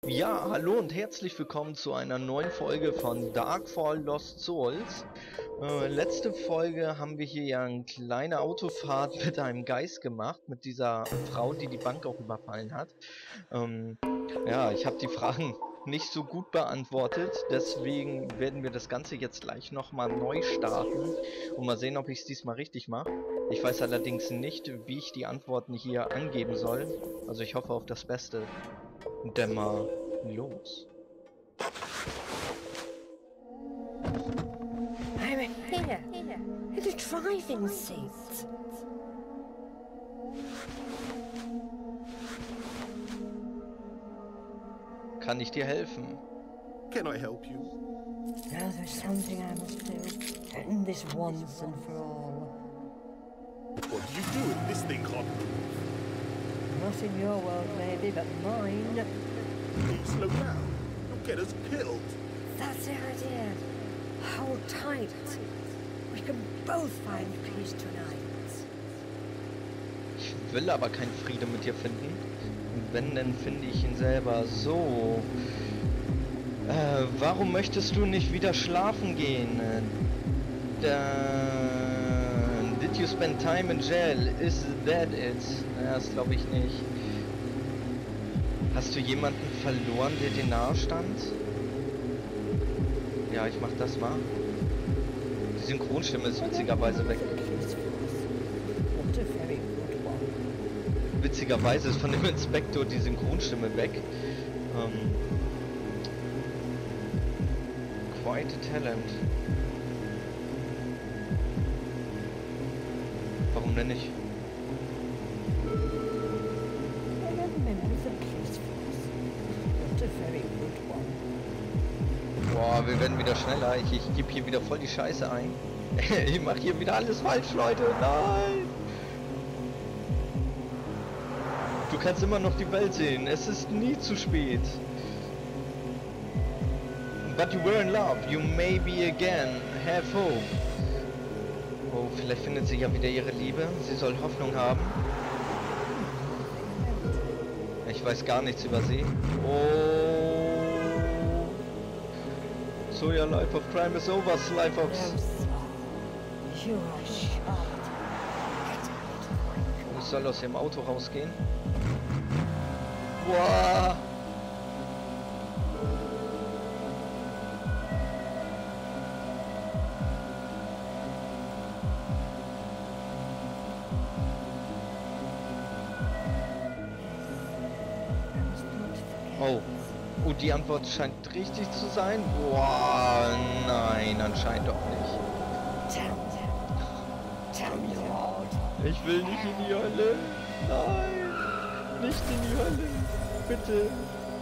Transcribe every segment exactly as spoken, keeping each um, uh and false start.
Ja, hallo und herzlich willkommen zu einer neuen Folge von Darkfall Lost Souls. Äh, letzte Folge haben wir hier ja eine kleine Autofahrt mit einem Geist gemacht, mit dieser Frau, die die Bank auch überfallen hat. Ähm, ja, ich habe die Fragen nicht so gut beantwortet, deswegen werden wir das Ganze jetzt gleich nochmal neu starten und mal sehen, ob ich es diesmal richtig mache. Ich weiß allerdings nicht, wie ich die Antworten hier angeben soll, also ich hoffe auf das Beste. Dann mal los. I'm here, in the driving seat. Kann ich dir helfen? Can I help you? Now there's something I must do. End this once and for all. What do you do if this thing can't move? Not in your world, maybe, but mine. Please slow down. You'll get us killed. That's the idea. Hold tight. We can both find peace tonight. Ich will aber keinen Frieden mit dir finden. Und wenn, dann finde ich ihn selber. So. Äh, warum möchtest du nicht wieder schlafen gehen? Da, did you spend time in jail? Is that it? Ja, das glaube ich nicht. Hast du jemanden verloren, der dir nahe stand? Ja, ich mach das mal. Die Synchronstimme ist witzigerweise weg. What a very good one. Witzigerweise ist von dem Inspektor die Synchronstimme weg. Ähm, quite a talent. Warum denn nicht? I don't remember the police force. What a very good one. Boah, wir werden wieder schneller. Ich, ich gebe hier wieder voll die Scheiße ein. Ich mache hier wieder alles falsch, Leute. Nein! Du kannst immer noch die Welt sehen. Es ist nie zu spät. But you were in love. You may be again. Have hope. Oh, vielleicht findet sie ja wieder ihre Liebe. Sie soll Hoffnung haben. Ich weiß gar nichts über sie. Oh. So your life of crime is over, Slyfox. No, sir. You are shot. Ich soll aus dem Auto rausgehen. Boah. Oh. Oh, die Antwort scheint richtig zu sein. Boah, nein, anscheinend doch nicht. Tell them. Tell me, Lord. Ich will nicht in die Hölle. Nein, nicht in die Hölle. Bitte.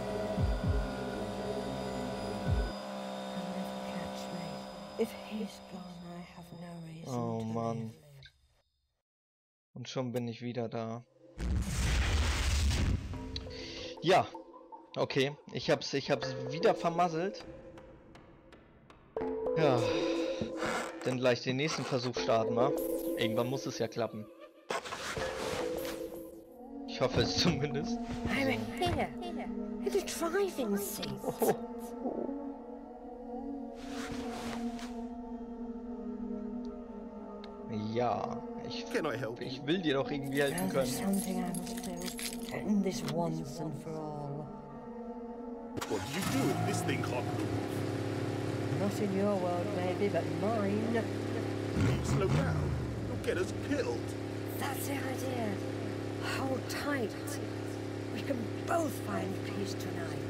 Catch me. If he's gone, I have no reason Oh to Mann. live. Und schon bin ich wieder da. Ja. Okay, ich hab's, ich hab's wieder vermasselt. Ja. Dann gleich den nächsten Versuch starten, wa? Irgendwann muss es ja klappen. Ich hoffe es zumindest. I'm here, in the driving seat. Oh. Ja, ich, Can I help you? ich will dir doch irgendwie helfen Now there's können. something I must do. End this once and for all. What do you do if this thing can't move? Not in your world, maybe, but mine. Please slow down. You'll get us killed. That's the idea. Hold tight. We can both find peace tonight.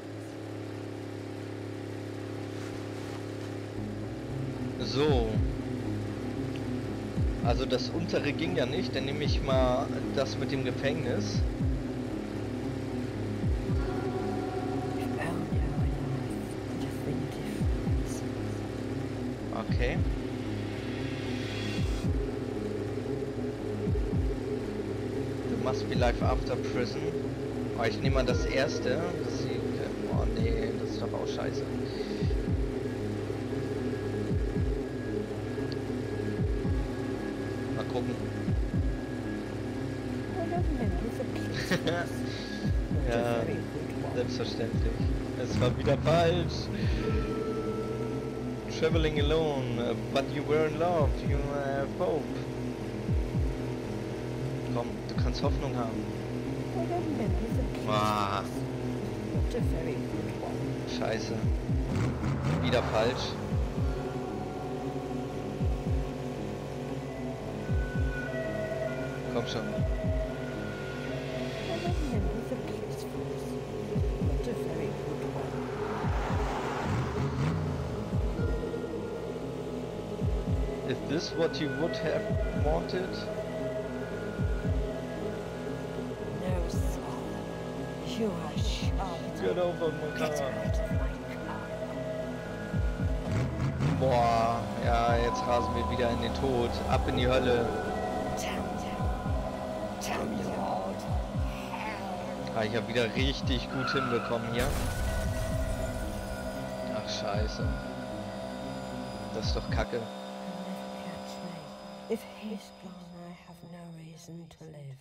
So. Also das untere ging ja nicht, dann nehme ich mal das mit dem Gefängnis. Okay. You must be life after prison. Oh, ich nehme mal das erste. Das sieht, oh nee, das ist doch auch scheiße. Mal gucken. I don't remember the police force. Ja, Selbstverständlich. Es war wieder falsch. Traveling alone, but you were in love, you have hope. Komm, du kannst Hoffnung haben. Ah. Scheiße. Wieder falsch. Komm schon. Is this what you would have wanted? No, sir. You are sharp. Get over my Get car. out of my car. Boah, ja, jetzt rasen wir wieder in den Tod. Ab in die Hölle. Tell me. Tell me, Lord. Hell. Ah, ich habe wieder richtig gut hinbekommen hier. Ach, scheiße. Das ist doch Kacke. Catch me. If he's gone, I have no reason to live.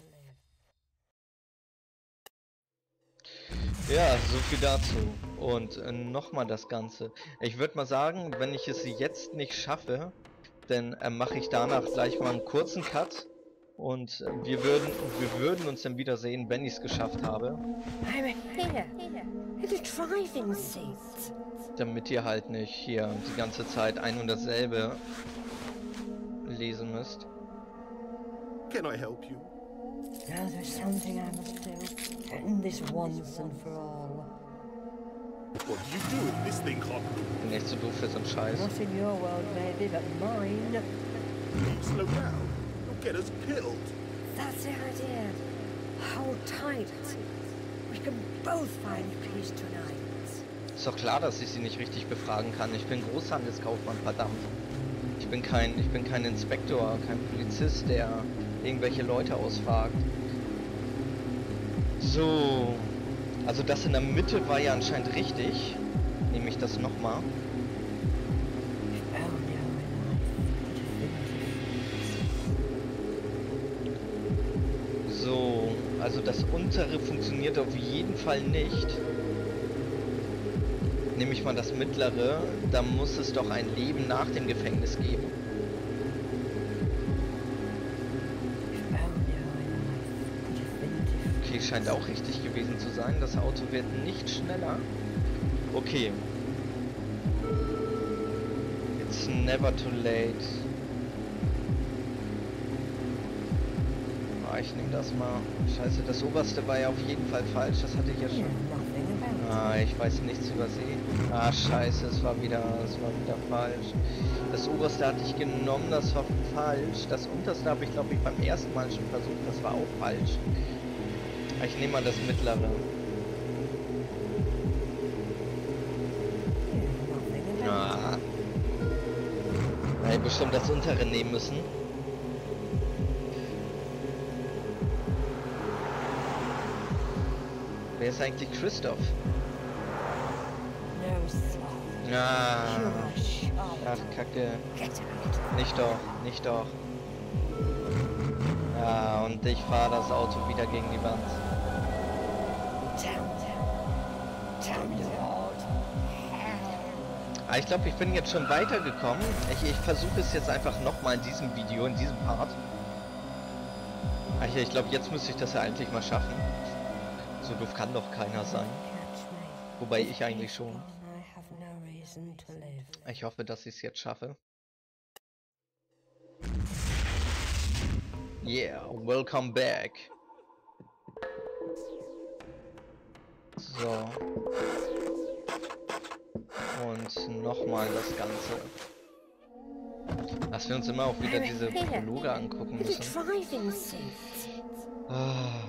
Ja, so viel dazu. Und äh, nochmal das Ganze. Ich würde mal sagen, wenn ich es jetzt nicht schaffe, dann äh, mache ich danach gleich mal einen kurzen Cut. Und äh, wir würden wir würden uns dann wieder sehen, wenn ich es geschafft habe. I'm here. In the driving seat. Damit ihr halt nicht hier die ganze Zeit ein und dasselbe lesen müsst. Can I help you? Now there's something I must do. End this once and for all. What do you do if this thing can't move? Bin echt so doof für so einen Scheiß. Not in your world, maybe, but mine. Please slow down. You'll get us killed. That's the idea. Hold tight. We can both find peace tonight. Ist doch klar, dass ich sie nicht richtig befragen kann. Ich bin Großhandelskaufmann, verdammt. Ich bin kein, ich bin kein Inspektor, kein Polizist, der irgendwelche Leute ausfragt. So, also das in der Mitte war ja anscheinend richtig. Nehme ich das nochmal. So, also das untere funktioniert auf jeden Fall nicht. Nehme ich mal das mittlere, da muss es doch ein Leben nach dem Gefängnis geben. Okay, scheint auch richtig gewesen zu sein. Das Auto wird nicht schneller. Okay. It's never too late. Ah, ich nehme das mal. Scheiße, das oberste war ja auf jeden Fall falsch. Das hatte ich ja schon. Ah, ich weiß nichts über sie. Ah, scheiße, es war wieder, es war wieder falsch. Das oberste hatte ich genommen, das war falsch. Das unterste habe ich, glaube ich, beim ersten Mal schon versucht, das war auch falsch. Ich nehme mal das mittlere. Ah. Ich hätte bestimmt das untere nehmen müssen. Wer ist eigentlich Christoph? Ah. Ach, Kacke. Nicht doch, nicht doch. Ja, und ich fahre das Auto wieder gegen die Wand. Ah, ich glaube, ich bin jetzt schon weitergekommen. Ich, ich versuche es jetzt einfach nochmal in diesem Video, in diesem Part. Ach ja, ich glaube, jetzt müsste ich das ja eigentlich mal schaffen. So doof kann doch keiner sein. Wobei ich eigentlich schon. Ich hoffe, dass ich es jetzt schaffe. Yeah, welcome back. So. Und nochmal das Ganze. Dass wir uns immer auch wieder diese Prologe angucken müssen. Ah.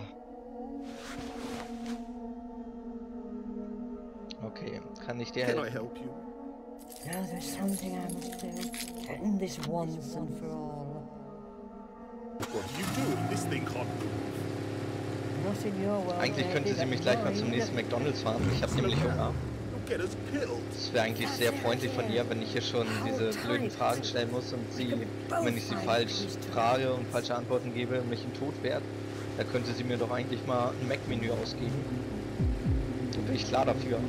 Okay, kann ich dir Can I helfen? help you? Now there's something I must do. End this once and for all. What do you do if this thing can't move? Not in your world, Eigentlich könnte sie mich gleich mal zum nächsten McDonald's fahren. Ich habe nämlich Hunger. You'll get us killed. Es wäre eigentlich sehr freundlich von ihr, wenn ich hier schon diese blöden Fragen stellen muss und sie, wenn ich sie falsch frage und falsche Antworten gebe, mich in Tod wehrt. Da könnte sie mir doch eigentlich mal ein Mac-Menü ausgeben. bin ich klar dafür.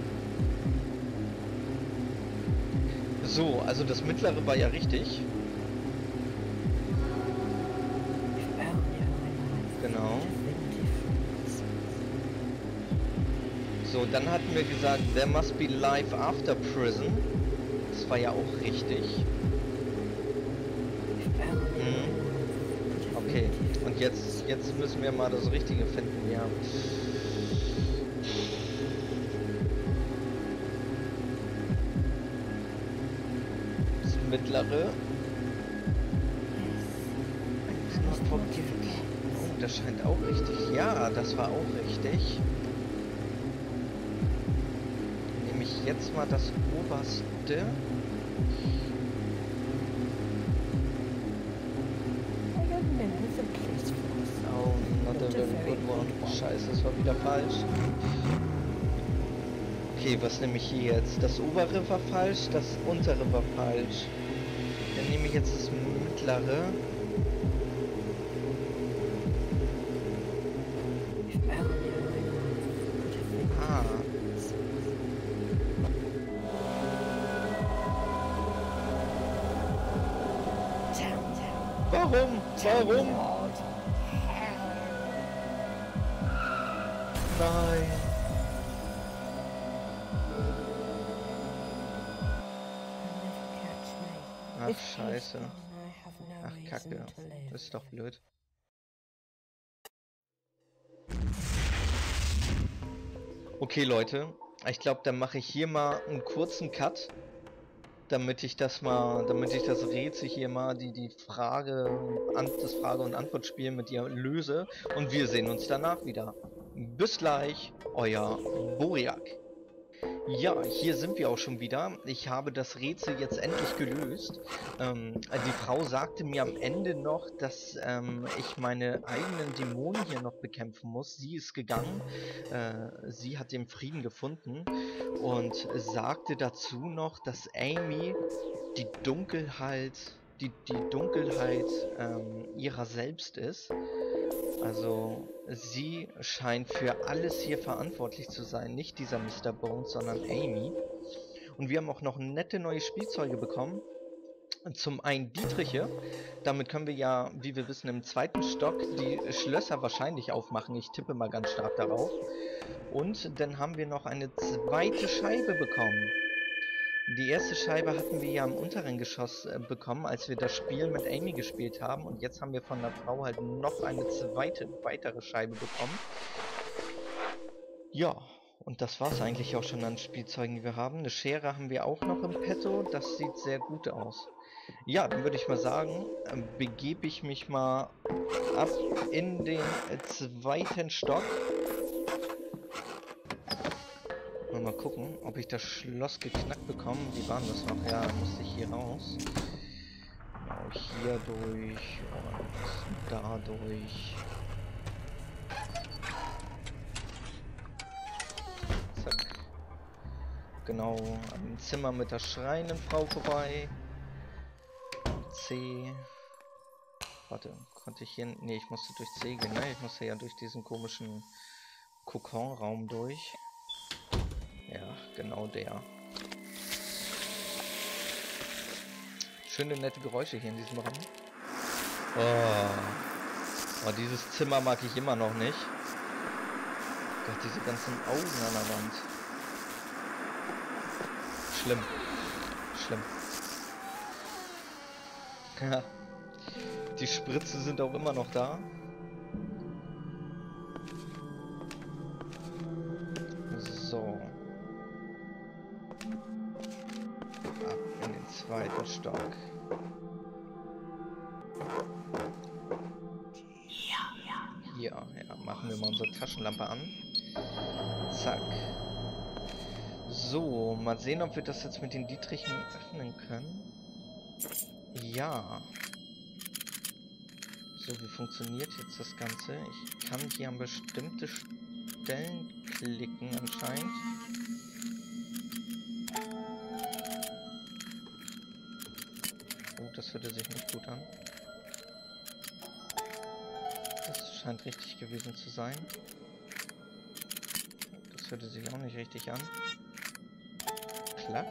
So, also das mittlere war ja richtig. Genau. So, dann hatten wir gesagt, there must be life after prison. Das war ja auch richtig. Hm. Okay, und jetzt, jetzt müssen wir mal das Richtige finden, ja. Das mittlere. Oh, das scheint auch richtig. Ja, das war auch richtig. Nehme ich jetzt mal das oberste. Oh, not a very good one. Scheiße, das war wieder falsch. Okay, was nehme ich hier jetzt? Das obere war falsch, das untere war falsch. Dann nehme ich jetzt das mittlere. Ah. Warum? Warum? Nein. Ach, scheiße. Ach, Kacke. Das ist doch blöd. Okay, Leute. Ich glaube, dann mache ich hier mal einen kurzen Cut. Damit ich das mal, damit ich das Rätsel hier mal, die, die Frage, an, das Frage- und Antwortspiel mit dir löse. Und wir sehen uns danach wieder. Bis gleich, euer Boriak. Ja, hier sind wir auch schon wieder. Ich habe das Rätsel jetzt endlich gelöst. Ähm, die Frau sagte mir am Ende noch, dass ähm, ich meine eigenen Dämonen hier noch bekämpfen muss. Sie ist gegangen. Äh, sie hat den Frieden gefunden und sagte dazu noch, dass Amy die Dunkelheit, die, die Dunkelheit ähm, ihrer selbst ist. Also, sie scheint für alles hier verantwortlich zu sein. Nicht dieser Mister Bones, sondern Amy. Und wir haben auch noch nette neue Spielzeuge bekommen. Zum einen Dietriche. Damit können wir ja, wie wir wissen, im zweiten Stock die Schlösser wahrscheinlich aufmachen. Ich tippe mal ganz stark darauf. Und dann haben wir noch eine zweite Scheibe bekommen. Die erste Scheibe hatten wir ja im unteren Geschoss äh, bekommen, als wir das Spiel mit Amy gespielt haben. Und jetzt haben wir von der Frau halt noch eine zweite, weitere Scheibe bekommen. Ja, und das war es eigentlich auch schon an Spielzeugen, die wir haben. Eine Schere haben wir auch noch im Petto. Das sieht sehr gut aus. Ja, dann würde ich mal sagen, äh, begebe ich mich mal ab in den äh, zweiten Stock. Mal gucken, ob ich das Schloss geknackt bekomme. Wie war das noch? Ja, musste ich hier raus. Genau, hier durch und da durch. Zack. Genau, am Zimmer mit der schreienden Frau vorbei. C. Warte, konnte ich hier... Ne, ich musste durch C gehen, ne? Ich musste ja durch diesen komischen Kokonraum durch. Ja, genau der. Schöne, nette Geräusche hier in diesem Raum. Oh. Oh, dieses Zimmer mag ich immer noch nicht. Gott, diese ganzen Augen an der Wand. Schlimm. Schlimm. Ja. Die Spritze sind auch immer noch da. So. Ab in den zweiten Stock. Hier, ja, machen wir mal unsere Taschenlampe an. Zack. So, mal sehen, ob wir das jetzt mit den Dietrichen öffnen können. Ja. So, wie funktioniert jetzt das Ganze? Ich kann hier an bestimmte Stellen klicken anscheinend. Oh, das hörte sich nicht gut an. Das scheint richtig gewesen zu sein. Das Das hörte sich auch nicht richtig an. Klack.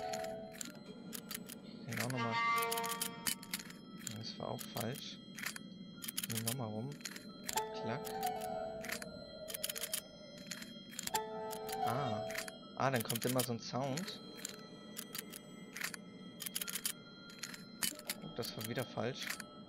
Genau nochmal. Das war auch falsch. Hier nochmal rum. Klack. Ah. Ah, dann kommt immer so ein Sound. Oh, das war wieder falsch.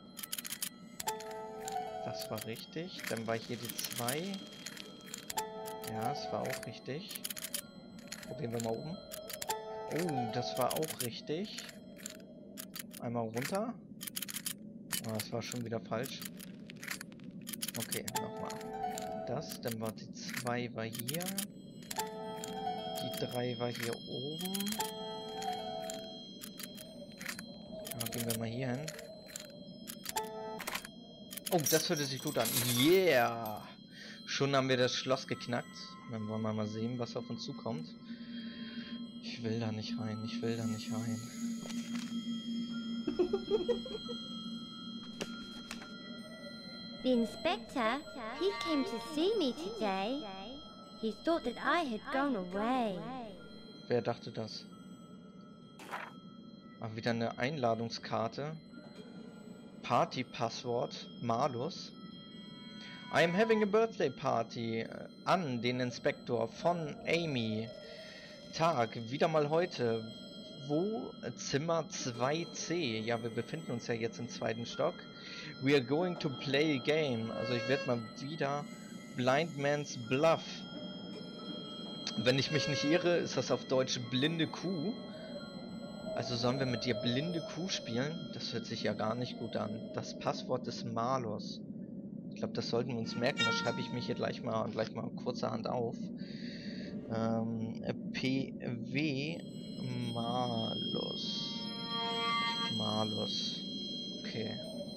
Das war richtig. Dann war hier die zwei. Ja, es war auch richtig. Probieren wir mal oben. Oh, das war auch richtig. Einmal runter. Ah, das war schon wieder falsch. Okay, nochmal. Das, dann war die zwei war hier. Die drei war hier oben. Ja, gehen wir mal hier hin. Oh, das hörte sich gut an. Yeah! Schon haben wir das Schloss geknackt. Dann wollen wir mal sehen, was auf uns zukommt. Ich will da nicht rein. Ich will da nicht rein. The inspector, he came to see me today. He thought that I had gone away. Wer dachte das? Ah, wieder eine Einladungskarte. Party-Passwort. Malus. I am having a birthday party. An den Inspektor von Amy. Tag, wieder mal heute. Wo? Zimmer zwei C. Ja, wir befinden uns ja jetzt im zweiten Stock. We are going to play a game. Also ich werde mal wieder Blind Man's Bluff. Wenn ich mich nicht irre, ist das auf Deutsch blinde Kuh. Also sollen wir mit dir blinde Kuh spielen? Das hört sich ja gar nicht gut an. Das Passwort ist Malus. Ich glaube, das sollten wir uns merken. Das schreibe ich mich hier gleich mal gleich mal kurzerhand auf. Ähm, P W Malus. Malus. Okay.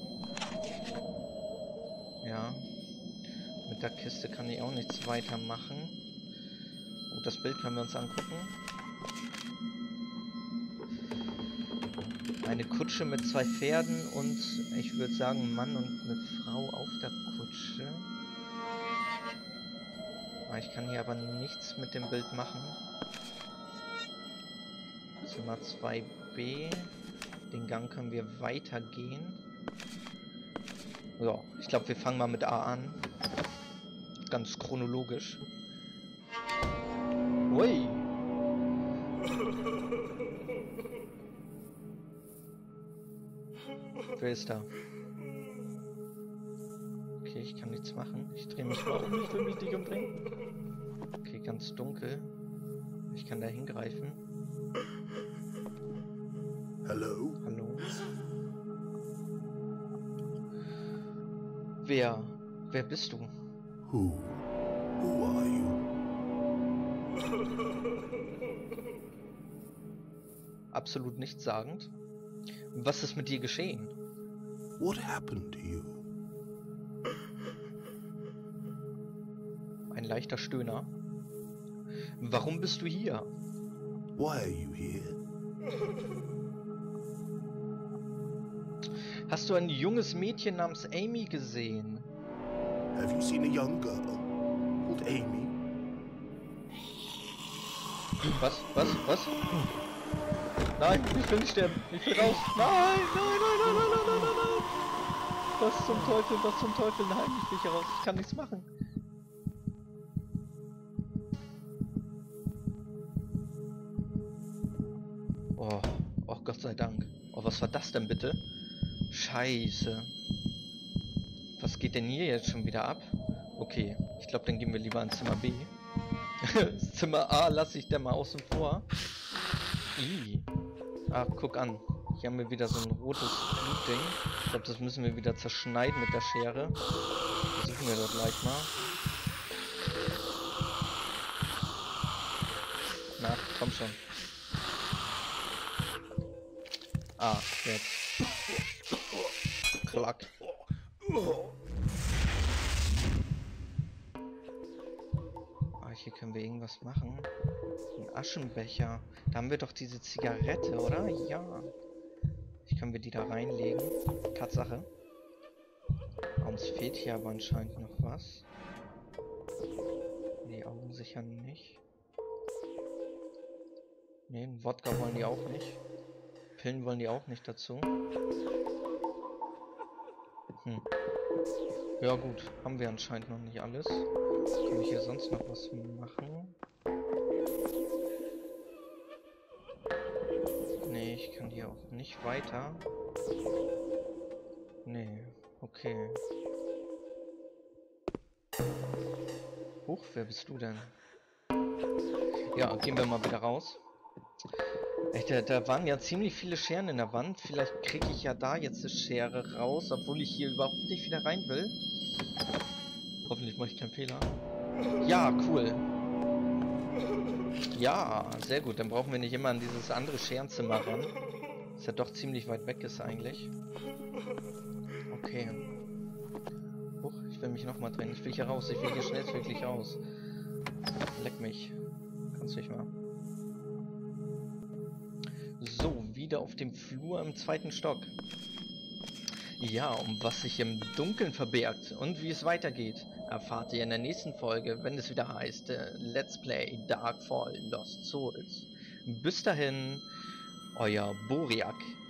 Ja. Mit der Kiste kann ich auch nichts weiter machen. Oh, das Bild können wir uns angucken. Eine Kutsche mit zwei Pferden und ich würde sagen ein Mann und eine Frau auf der Kutsche. Ah, ich kann hier aber nichts mit dem Bild machen. Zimmer zwei B. Den Gang können wir weitergehen. Ja, ich glaube, wir fangen mal mit A an. Ganz chronologisch. Ui. Wer ist da? Okay, ich kann nichts machen. Ich drehe mich mal um, ich will mich nicht umdrehen. Okay, ganz dunkel. Ich kann da hingreifen. Hello? Hallo? Wer? Wer bist du? Who? Who are you? Absolut nichtssagend. Was ist mit dir geschehen? What happened to you? Ein leichter Stöhner. Warum bist du hier? Why are you here? Hast du ein junges Mädchen namens Amy gesehen? Have you seen a young girl called Amy? Was? Was? Was? Nein, ich will nicht sterben. Ich will raus. Nein, nein, nein, nein, nein, nein, nein, nein, nein. Was zum Teufel, was zum Teufel? Nein, ich will hier raus. Ich kann nichts machen. Oh, oh Gott sei Dank. Oh, was war das denn bitte? Scheiße. Was geht denn hier jetzt schon wieder ab? Okay, ich glaube, dann gehen wir lieber ins Zimmer B. Das Zimmer A lasse ich dann mal außen vor. Ih. Ah, guck an. Hier haben wir wieder so ein rotes Blutding. Ich glaube, das müssen wir wieder zerschneiden mit der Schere. Versuchen wir doch gleich mal. Na, komm schon. Ah, jetzt. Klack. Ah, hier können wir irgendwas machen. Ein Aschenbecher. Da haben wir doch diese Zigarette, oder? Ja. Ich können wir die da reinlegen. Tatsache. Uns fehlt hier aber anscheinend noch was. Die Augen sicher nicht. Ne, Wodka wollen die auch nicht. Pillen wollen die auch nicht dazu. Hm. Ja gut, haben wir anscheinend noch nicht alles. Kann ich hier sonst noch was machen? Nee, ich kann hier auch nicht weiter. Nee, okay. Huch, wer bist du denn? Ja, gehen wir mal wieder raus. Echt, da, da waren ja ziemlich viele Scheren in der Wand. Vielleicht kriege ich ja da jetzt eine Schere raus, obwohl ich hier überhaupt nicht wieder rein will. Hoffentlich mache ich keinen Fehler. Ja, cool. Ja, sehr gut. Dann brauchen wir nicht immer an dieses andere Scherenzimmer ran. Das ja doch ziemlich weit weg ist eigentlich. Okay. Huch, ich will mich nochmal drehen. Ich will hier raus. Ich will hier schnellstmöglich raus. Leck mich. Kannst du nicht mal. So, wieder auf dem Flur im zweiten Stock. Ja, um was sich im Dunkeln verbirgt und wie es weitergeht, erfahrt ihr in der nächsten Folge, wenn es wieder heißt äh, Let's Play Darkfall Lost Souls. Bis dahin, euer Boriak.